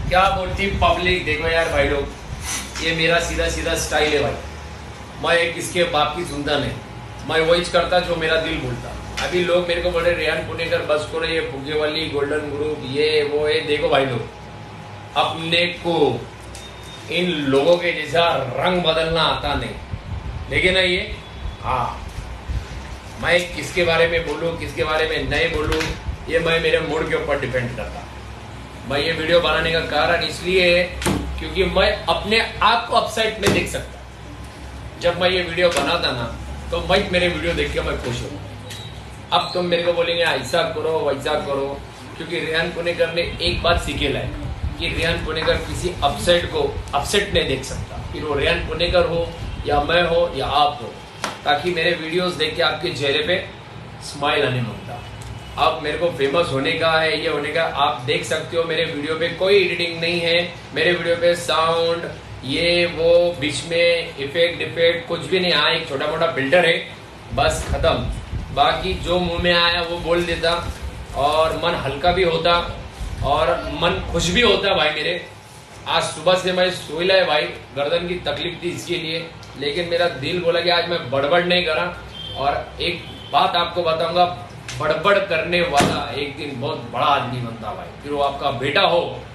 क्या बोलती पब्लिक। देखो यार भाई लोग, ये मेरा सीधा सीधा स्टाइल है भाई। मैं किसके बाप की सुनता नहीं, मैं वही करता जो मेरा दिल बोलता। अभी लोग मेरे को बोले रेहान पुणेकर बस करो, ये फुगेवाली गोल्डन ग्रुप ये वो है। देखो भाई लोग, अपने को इन लोगों के जैसा रंग बदलना आता नहीं, लेकिन ना ये हाँ, मैं किसके बारे में बोलूँ किसके बारे में नहीं बोलूँ, ये मैं मेरे मूड के ऊपर डिपेंड करता। मैं ये वीडियो बनाने का कारण इसलिए है क्योंकि मैं अपने आप को अपसाइड में देख सकता। जब मैं ये वीडियो बनाता ना तो मैं मेरे वीडियो देख के मैं खुश हूँ। अब तुम मेरे को बोलेंगे ऐसा करो वैसा करो, क्योंकि रेहान पुणेकर ने एक बात सीखेला है कि रेहान पुणेकर किसी अपसेट को अपसेट नहीं देख सकता, फिर वो रेहान पुणेकर हो या मैं हो या आप हो, ताकि मेरे वीडियोस देख के आपके चेहरे पे स्माइल आने लगता। अब मेरे को फेमस होने का है, ये होने का, आप देख सकते हो मेरे वीडियो पे कोई एडिटिंग नहीं है। मेरे वीडियो पे साउंड ये वो बीच में इफेक्ट कुछ भी नहीं आया, एक छोटा मोटा फिल्टर है बस, खत्म। बाकी जो मुंह में आया वो बोल देता और मन हल्का भी होता और मन खुश भी होता भाई मेरे। आज सुबह से मैं सोइला है भाई, गर्दन की तकलीफ थी इसके लिए, लेकिन मेरा दिल बोला कि आज मैं बड़बड़ नहीं करा। और एक बात आपको बताऊंगा, बड़बड़ करने वाला एक दिन बहुत बड़ा आदमी बनता भाई, फिर वो आपका बेटा हो